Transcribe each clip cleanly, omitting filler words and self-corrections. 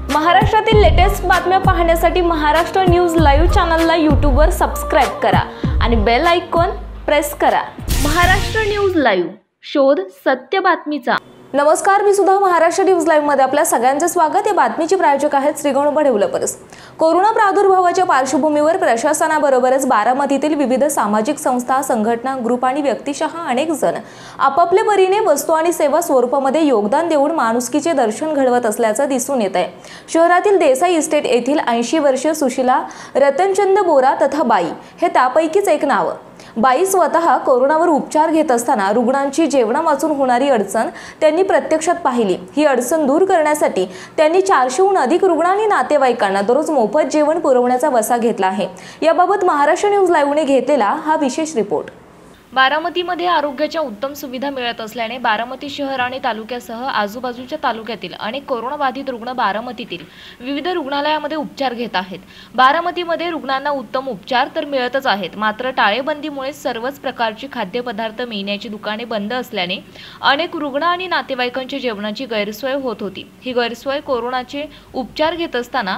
महाराष्ट्रातील लेटेस्ट बातम्या पाहण्यासाठी महाराष्ट्र न्यूज लाईव्ह चॅनलला यूट्यूबवर सबस्क्राइब करा आणि बेल आयकॉन प्रेस करा। महाराष्ट्र न्यूज लाईव्ह, शोध सत्य बातमीचा। नमस्कार, मी सुद्धा महाराष्ट्र न्यूज लाईव्ह मध्ये आपल्या सगळ्यांचे स्वागत। या बातमीचे प्रायोजक आहेत श्रीगणोबा डेव्हलपर्स। कोरोना प्रादुर्भावाच्या पार्श्वभूमीवर प्रशासनाबरोबरच बारामतीतील विविध सामाजिक संस्था, संघटना, ग्रुप आणि व्यक्तिशः अनेक जण आपापल्या परीने वस्तू आणि सेवा स्वरूपामध्ये योगदान देऊन माणुसकीचे दर्शन घडवत असल्याचं दिसून येत आहे। शहरातील देसाई इस्टेट येथील 80 वर्षीय सुशीला रतनचंद बोरा तथा बाई हे त्यापैकीच एक नाव। बाई स्वतः कोरोनावर उपचार घेत असताना रुग्णांची जेवणा वाचून होणारी अडचण त्यांनी प्रत्यक्षात पाहिली। ही अडचण दूर करण्यासाठी त्यांनी 400हून अधिक रुग्ण आणि नातेवाईकांना दररोज मोफत जेवण पुरवण्याचा वसा घेतला आहे। याबाबत महाराष्ट्र न्यूज लाईव्हने घेतलेला हा विशेष रिपोर्ट। बारामतीमध्ये आरोग्याच्या उत्तम सुविधा मिळत असल्याने बारामती शहर आणि तालुक्यासह आजूबाजूच्या तालुक्यातील अनेक कोरोनाबाधित रुग्ण बारामतीतील विविध रुग्णालयामध्ये उपचार घेत आहेत। बारामतीमध्ये रुग्णांना उत्तम उपचार तर मिळतच आहेत, मात्र टाळेबंदीमुळे सर्वच प्रकारची खाद्यपदार्थ मिळण्याची दुकाने बंद असल्याने अनेक रुग्ण आणि नातेवाईकांच्या जेवणाची गैरसोय होत होती। ही गैरसोय कोरोनाचे उपचार घेत असताना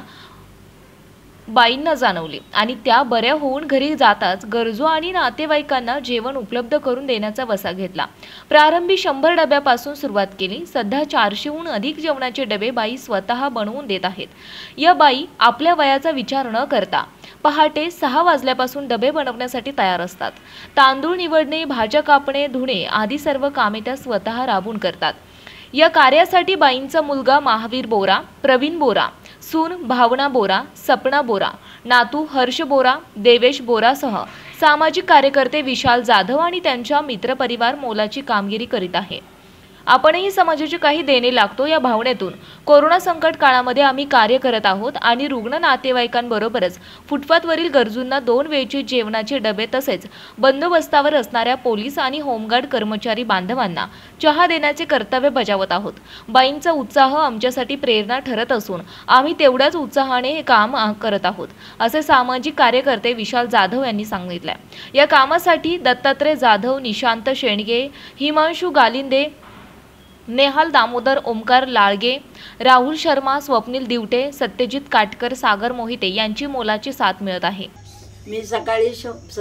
बाईंना जाणवली आणि त्या बऱ्या होऊन घरी जाताच गरजू आणि नातेवाईकांना जेवण उपलब्ध करून देण्याचा वसा घेतला। प्रारंभी 100 डब्यापासून सुरुवात केली। सध्या 400हून अधिक जेवणाचे डबे बाई स्वतः बनवून देत आहेत। या बाई आपल्या वयाचा विचार न करता पहाटे 6 वाजल्यापासून डबे बनवण्यासाठी तयार असतात। तांदूळ निवडणे, भाज्या कापणे, धुणे आदी सर्व कामे त्या स्वतः राबून करतात। या कार्यासाठी बाईंचा मुलगा महावीर बोरा, प्रवीण बोरा, सून भावना बोरा, सपना बोरा, नातू हर्ष बोरा, देवेश बोरासह सामाजिक कार्यकर्ते विशाल जाधव आणि त्यांच्या मित्रपरिवार मोलाची कामगिरी करीत आहे। आपणही समाजाचे काही देणे लागतो या भावनेतून कोरोना संकट काळामध्ये आम्ही कार्य करत आहोत आणि रुग्ण नातेवाईकांबरोबरच फुटपाथवरील गरजूंना 2 वेळचे जेवणाचे डबे तसेच बंदोबस्तावर असणाऱ्या पोलीस आणि होमगार्ड कर्मचारी बांधवांना चहा देण्याचे कर्तव्य बजावत आहोत। बाईंचा उत्साह आमच्यासाठी प्रेरणा ठरत असून आम्ही तेवढ्याच उत्साहाने हे काम करत आहोत, असे सामाजिक कार्यकर्ते विशाल जाधव यांनी सांगितले। या कामासाठी दत्तात्रय जाधव, निशांत शेणगे, हिमांशु गालिंदे, नेहाल दामोदर, ओमकार लाळगे, राहुल शर्मा, स्वप्नील दिवटे, सत्यजित काटकर, सागर मोहिते यांची मोलाची साथ मिळत आहे। मी सकाळी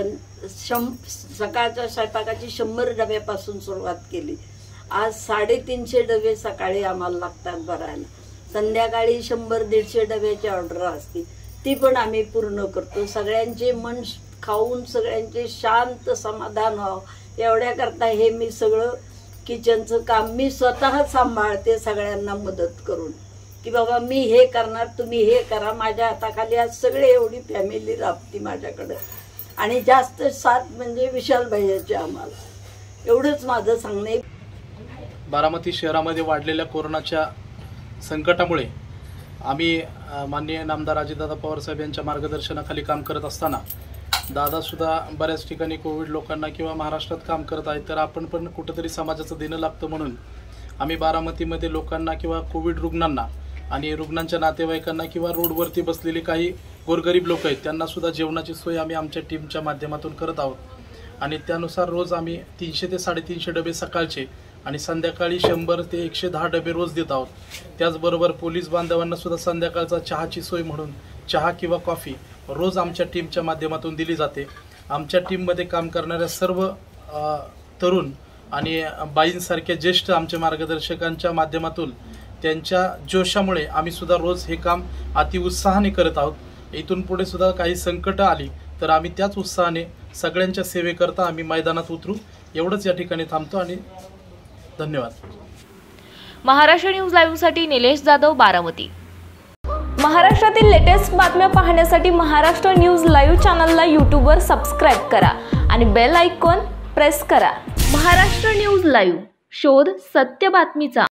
सकाळच्या स्वयंपाकाची 100 डब्यापासून सुरुवात केली। आज 350 डबे सकाळी आम्हाला लागतात भरायला। संध्याकाळी 100-150 डब्याची ऑर्डर असते, ती पण आम्ही पूर्ण करतो। सगळ्यांचे मन खाऊन सगळ्यांचे शांत समाधान व्हावं एवढ्या करता हे मी सगळं किचनचं काम मी स्वतः सांभाळते, सगळ्यांना मदत करून की बाबा मी हे करणार, तुम्ही हे करा। माझ्या हाताखाली आज सगळे एवढी फॅमिली राबती माझ्याकडे आणि जास्त साथ म्हणजे विशाल भैयाचे आम्हाला। एवढंच माझं सांगणे। बारामती शहरामध्ये वाढलेल्या कोरोनाच्या संकटामुळे आम्ही माननीय नामदार अजितदादा पवार साहेब यांच्या मार्गदर्शनाखाली काम करत असताना दादा सुद्धा बऱ्याच ठिकाणी कोविड लोकांना किंवा महाराष्ट्रात काम करत आहेत, तर आपण पण कुठेतरी समाजाचं देणं लागतं म्हणून आम्ही बारामतीमध्ये लोकांना किंवा कोविड रुग्णांना आणि रुग्णांच्या नातेवाईकांना किंवा रोडवरती बसलेले काही गोरगरीब लोक आहेत त्यांना सुद्धा जेवणाची सोय आम्ही आमच्या टीमच्या माध्यमातून करत आहोत आणि त्यानुसार रोज आम्ही 300 ते 350 डबे सकाळचे आणि संध्याकाळी 100 ते 110 डबे रोज देत आहोत। त्याचबरोबर पोलीस बांधवांना सुद्धा संध्याकाळचा चहाची सोय म्हणून चहा किंवा कॉफी रोज आमच्या टीमच्या माध्यमातून दिली जाते। आमच्या टीममध्ये काम करणाऱ्या सर्व तरुण आणि बाईंसारख्या ज्येष्ठ आमच्या मार्गदर्शकांच्या माध्यमातून त्यांच्या जोशामुळे आम्ही सुद्धा रोज हे काम अतिउत्साहाने करत आहोत। इथून पुढे सुद्धा काही संकट आली तर आम्ही त्याच उत्साहाने सगळ्यांच्या सेवेकरता आम्ही मैदानात उतरू। एवढंच या ठिकाणी थांबतो आणि धन्यवाद। महाराष्ट्र न्यूज लाईव्हसाठी निलेश जाधव, बारामती। महाराष्ट्रातील लेटेस्ट बातम्या पाहण्यासाठी महाराष्ट्र न्यूज लाईव्ह चॅनलला यूट्यूबवर सबस्क्राइब करा आणि बेल आयकॉन प्रेस करा। महाराष्ट्र न्यूज लाईव्ह, शोध सत्य बातमीचा।